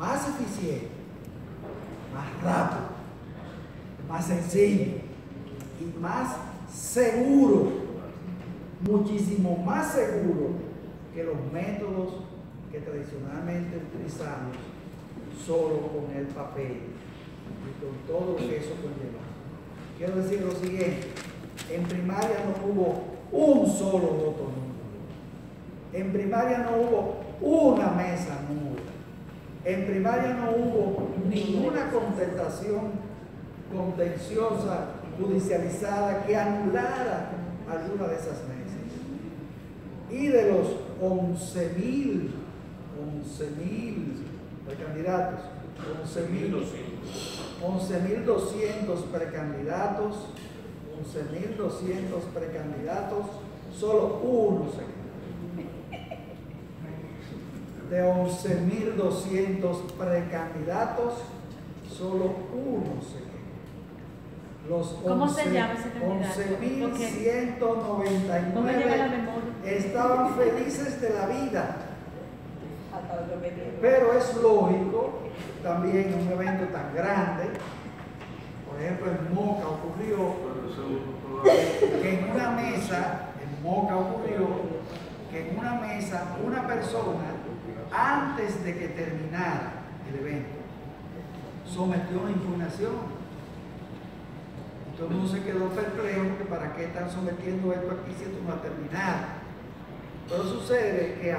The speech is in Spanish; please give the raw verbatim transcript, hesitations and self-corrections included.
más eficiente, más rápido, más sencillo y más seguro, muchísimo más seguro que los métodos que tradicionalmente utilizamos solo con el papel y con todo lo que eso conlleva. Quiero decir lo siguiente: en primaria no hubo un solo voto nulo, en primaria no hubo una mesa nula, en primaria no hubo ninguna contestación contenciosa judicializada que anulara alguna de esas mesas. Y de los once mil precandidatos, once mil doscientos precandidatos, once mil doscientos precandidatos, solo uno se quedó. De once mil doscientos precandidatos, solo uno se quedó. Los ¿Cómo se llama ese candidato? once mil ciento noventa y nueve estaban felices de la vida. Pero es lógico, también en un evento tan grande, por ejemplo en Moca ocurrió que en una mesa, en Moca ocurrió que en una mesa una persona, antes de que terminara el evento, sometió una impugnación. Todo el mundo se quedó perplejo, porque para qué están sometiendo esto aquí si esto no ha terminado. Pero sucede que